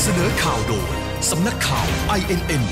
เสนอข่าวโดยสำนักข่าว INN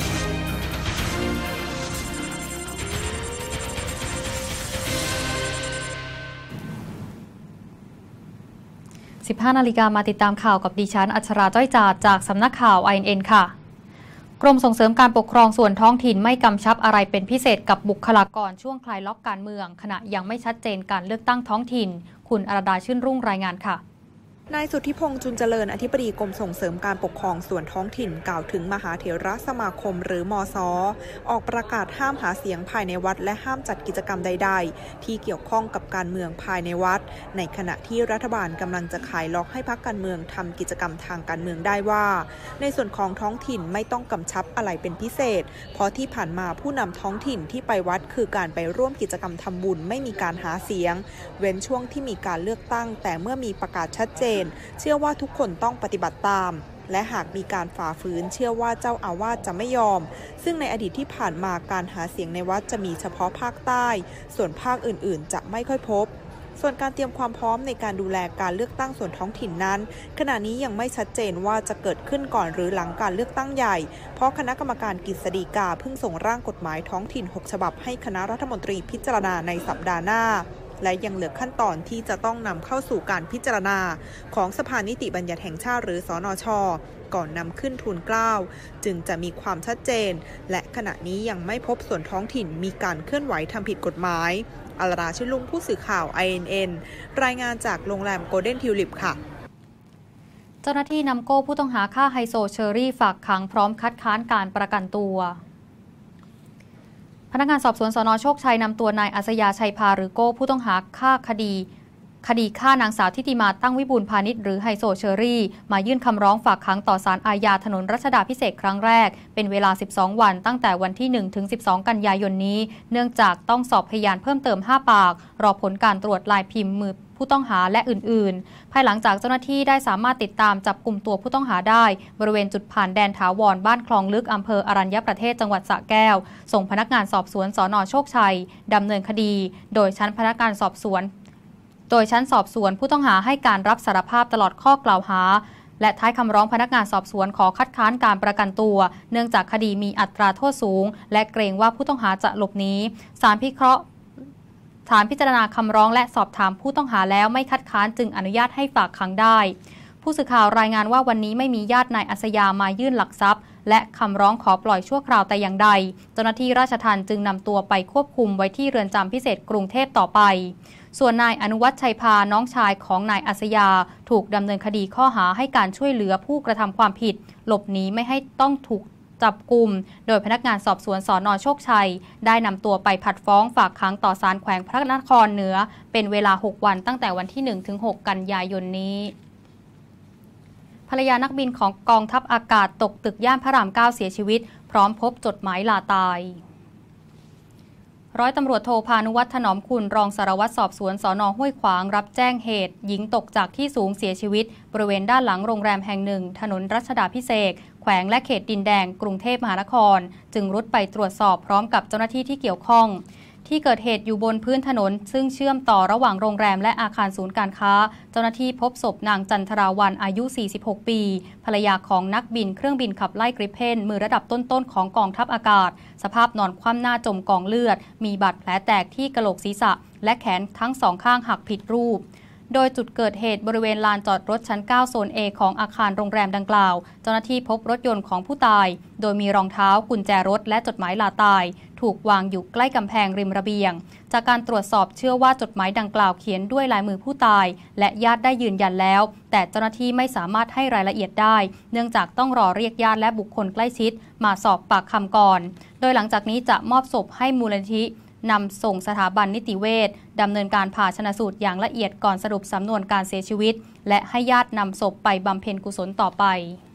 15 นาฬิกามาติดตามข่าวกับดิฉันอัชราจ้อยจาดจากสำนักข่าว INN ค่ะกรมส่งเสริมการปกครองส่วนท้องถิ่นไม่กำชับอะไรเป็นพิเศษกับบุคลากรช่วงคลายล็อกการเมืองขณะยังไม่ชัดเจนการเลือกตั้งท้องถิ่นคุณอรดาชื่นรุ่งรายงานค่ะนายสุทธิพงษ์จุนเจริญอธิบดีกรมส่งเสริมการปกครองส่วนท้องถิ่นกล่าวถึงมหาเถรสมาคมหรือมส.ออกประกาศห้ามหาเสียงภายในวัดและห้ามจัดกิจกรรมใดๆที่เกี่ยวข้องกับการเมืองภายในวัดในขณะที่รัฐบาลกำลังจะคลายล็อกให้พรรคการเมืองทำกิจกรรมทางการเมืองได้ว่าในส่วนของท้องถิ่นไม่ต้องกำชับอะไรเป็นพิเศษเพราะที่ผ่านมาผู้นำท้องถิ่นที่ไปวัดคือการไปร่วมกิจกรรมทำบุญไม่มีการหาเสียงเว้นช่วงที่มีการเลือกตั้งแต่เมื่อมีประกาศชัดเจนเชื่อว่าทุกคนต้องปฏิบัติตามและหากมีการฝ่าฝืนเชื่อว่าเจ้าอาวาสจะไม่ยอมซึ่งในอดีตที่ผ่านมาการหาเสียงในวัดจะมีเฉพาะภาคใต้ส่วนภาคอื่นๆจะไม่ค่อยพบส่วนการเตรียมความพร้อมในการดูแลการเลือกตั้งส่วนท้องถิ่นนั้นขณะนี้ยังไม่ชัดเจนว่าจะเกิดขึ้นก่อนหรือหลังการเลือกตั้งใหญ่เพราะคณะกรรมการกฤษฎีกาเพิ่งส่งร่างกฎหมายท้องถิ่น6ฉบับให้คณะรัฐมนตรีพิจารณาในสัปดาห์หน้าและยังเหลือขั้นตอนที่จะต้องนำเข้าสู่การพิจารณาของสภานิติบัญญัติแห่งชาติหรือสนช.ก่อนนำขึ้นทูลเกล้าจึงจะมีความชัดเจนและขณะนี้ยังไม่พบส่วนท้องถิ่นมีการเคลื่อนไหวทำผิดกฎหมายอรดาชื่นลุงผู้สื่อข่าว INN รายงานจากโรงแรมโกลเด้นทิวลิปค่ะเจ้าหน้าที่นำโก้ผู้ต้องหาฆ่าไฮโซเชอรี่ฝากขังพร้อมคัดค้านการประกันตัวพนักงานสอบสวนสน.โชคชัยนำตัวนายอัศยาชัยพาหรือโก้ผู้ต้องหาฆ่าคดีฆ่านางสาวทิติมาตั้งวิบูลย์พาณิชย์หรือไฮโซเชอรี่มายื่นคำร้องฝากขังต่อศาลอาญาถนนรัชดาภิเษกครั้งแรกเป็นเวลา12วันตั้งแต่วันที่1ถึง12กันยายนนี้เนื่องจากต้องสอบพยานเพิ่มเติม5ปากรอผลการตรวจลายพิมพ์มือผู้ต้องหาและอื่นๆภายหลังจากเจ้าหน้าที่ได้สามารถติดตามจับกลุ่มตัวผู้ต้องหาได้บริเวณจุดผ่านแดนถาวรบ้านคลองลึกอำเภออรัญญประเทศจังหวัดสระแก้วส่งพนักงานสอบสวนสน.โชคชัยดำเนินคดีโดยชั้นสอบสวนผู้ต้องหาให้การรับสารภาพตลอดข้อกล่าวหาและท้ายคำร้องพนักงานสอบสวนขอคัดค้านการประกันตัวเนื่องจากคดีมีอัตราโทษสูงและเกรงว่าผู้ต้องหาจะหลบหนีศาลพิจารณาคำร้องและสอบถามผู้ต้องหาแล้วไม่คัดค้านจึงอนุญาตให้ฝากขังได้ผู้สื่อข่าวรายงานว่าวันนี้ไม่มีญาตินายอัศยามายื่นหลักทรัพย์และคำร้องขอปล่อยชั่วคราวแต่อย่างใดเจ้าหน้าที่ราชทัณฑ์จึงนำตัวไปควบคุมไว้ที่เรือนจำพิเศษกรุงเทพต่อไปส่วนนายอนุวัฒน์ชัยพาน้องชายของนายอัศยาถูกดำเนินคดีข้อหาให้การช่วยเหลือผู้กระทำความผิดหลบหนีไม่ให้ต้องถูกจับกุมโดยพนักงานสอบสวนสน.โชคชัยได้นำตัวไปผัดฟ้องฝากขังต่อศาลแขวงพระนครเหนือเป็นเวลา6วันตั้งแต่วันที่1ถึง6กันยายนนี้ภรรยานักบินของกองทัพอากาศตกตึกย่านพระราม 9เสียชีวิตพร้อมพบจดหมายลาตายร้อยตำรวจโทพานุวัฒน์ถนอมคุณรองสารวัตรสอบสวนสน.ห้วยขวางรับแจ้งเหตุหญิงตกจากที่สูงเสียชีวิตบริเวณด้านหลังโรงแรมแห่งหนึ่งถนนรัชดาภิเษกแขวงและเขตดินแดงกรุงเทพมหานครจึงรุดไปตรวจสอบพร้อมกับเจ้าหน้าที่ที่เกี่ยวข้องที่เกิดเหตุอยู่บนพื้นถนนซึ่งเชื่อมต่อระหว่างโรงแรมและอาคารศูนย์การค้าเจ้าหน้าที่พบศพนางจันทราวัลย์อายุ46ปีภรรยาของนักบินเครื่องบินขับไล่กริปเพนมือระดับต้นๆของกองทัพอากาศสภาพนอนคว่ำหน้าจมกองเลือดมีบาดแผลแตกที่กะโหลกศีรษะและแขนทั้งสองข้างหักผิดรูปโดยจุดเกิดเหตุบริเวณลานจอดรถชั้น9โซน A ของอาคารโรงแรมดังกล่าวเจ้าหน้าที่พบรถยนต์ของผู้ตายโดยมีรองเท้ากุญแจรถและจดหมายลาตายถูกวางอยู่ใกล้กำแพงริมระเบียงจากการตรวจสอบเชื่อว่าจดหมายดังกล่าวเขียนด้วยลายมือผู้ตายและญาติได้ยืนยันแล้วแต่เจ้าหน้าที่ไม่สามารถให้รายละเอียดได้เนื่องจากต้องรอเรียกญาติและบุคคลใกล้ชิดมาสอบปากคำก่อนโดยหลังจากนี้จะมอบศพให้มูลนิธินำส่งสถาบันนิติเวชดำเนินการผ่าชันสูตรอย่างละเอียดก่อนสรุปสำนวนการเสียชีวิตและให้ญาตินำศพไปบำเพ็ญกุศลต่อไป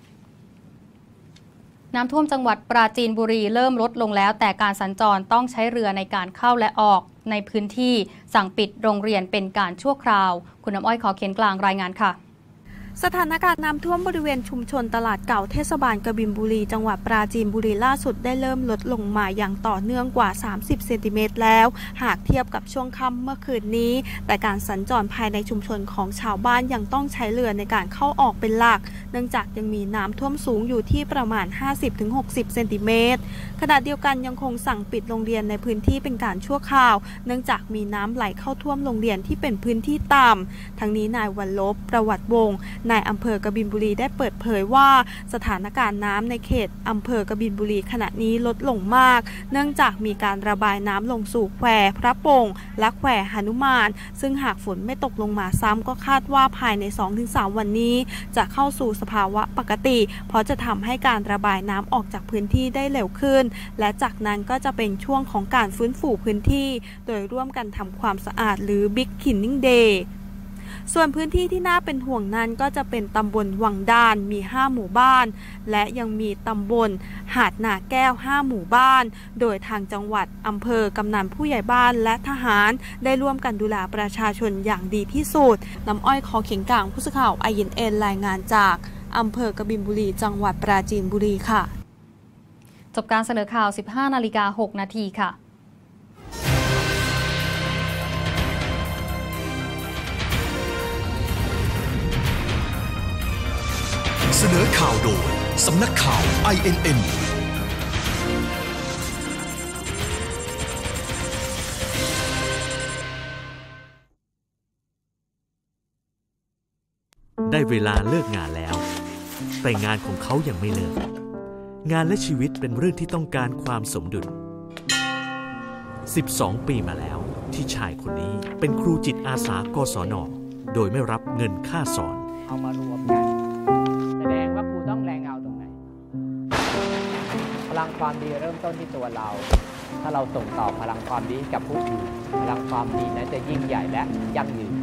น้ำท่วมจังหวัดปราจีนบุรีเริ่มลดลงแล้วแต่การสัญจรต้องใช้เรือในการเข้าและออกในพื้นที่สั่งปิดโรงเรียนเป็นการชั่วคราวคุณน้ำอ้อยขอเขียนกลางรายงานค่ะสถานการณ์น้ำท่วมบริเวณชุมชนตลาดเก่าเทศบาลกบินบุรีจังหวัดปราจีนบุรีล่าสุดได้เริ่มลดลงมาอย่างต่อเนื่องกว่า30 เซนติเมตรแล้วหากเทียบกับช่วงค่ำเมื่อคืนนี้แต่การสัญจรภายในชุมชนของชาวบ้านยังต้องใช้เรือในการเข้าออกเป็นหลักเนื่องจากยังมีน้ำท่วมสูงอยู่ที่ประมาณ 50-60 เซนติเมตรขณะเดียวกันยังคงสั่งปิดโรงเรียนในพื้นที่เป็นการชั่วคราวเนื่องจากมีน้ำไหลเข้าท่วมโรงเรียนที่เป็นพื้นที่ต่ำทั้งนี้นายวันลบประวัติวงศ์นายอำเภอกบินบุรีได้เปิดเผยว่าสถานการณ์น้ำในเขตอำเภอกบินบุรีขณะนี้ลดลงมากเนื่องจากมีการระบายน้ำลงสู่แควพระโป่งและแควหนุมานซึ่งหากฝนไม่ตกลงมาซ้ำก็คาดว่าภายใน 2-3 วันนี้จะเข้าสู่สภาวะปกติเพราะจะทำให้การระบายน้ำออกจากพื้นที่ได้เร็วขึ้นและจากนั้นก็จะเป็นช่วงของการฟื้นฟูพื้นที่โดยร่วมกันทำความสะอาดหรือ Big Cleaning Dayส่วนพื้นที่ที่น่าเป็นห่วงนั้นก็จะเป็นตำบลวังด้านมี5หมู่บ้านและยังมีตำบลหาดนาแก้ว5หมู่บ้านโดยทางจังหวัดอำเภอกำนันผู้ใหญ่บ้านและทหารได้ร่วมกันดูแลประชาชนอย่างดีที่สุดน้ำอ้อยคอเข็งกลางผู้สื่อข่าว INN รายงานจากอำเภอกบินบุรีจังหวัดปราจีนบุรีค่ะจบการเสนอข่าว 15:06 นาทีค่ะเสนอข่าวโดยสำนักข่าว INN ได้เวลาเลิกงานแล้วแต่งานของเขายังไม่เลิกงานและชีวิตเป็นเรื่องที่ต้องการความสมดุล12 ปีมาแล้วที่ชายคนนี้เป็นครูจิตอาสากศน.โดยไม่รับเงินค่าสอนเอามารวมกันแสดงว่าครูต้องแรงเอาตรงไหนพลังความดีเริ่มต้นที่ตัวเราถ้าเราส่งต่อพลังความดีกับผู้อื่นพลังความดีนั้นจะยิ่งใหญ่และยั่งยืน